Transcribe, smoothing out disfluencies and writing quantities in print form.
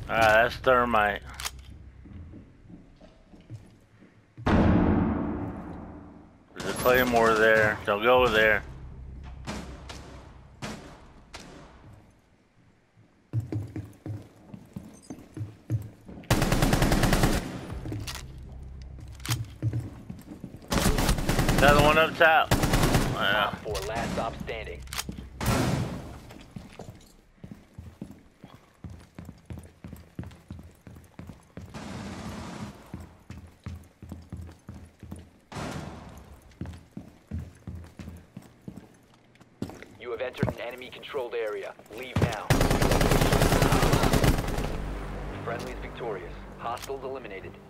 That's thermite. There's a claymore there. Don't go there. Another one up top. Top 4, last stop standing. You have entered an enemy-controlled area. Leave now. Friendly's victorious. Hostiles eliminated.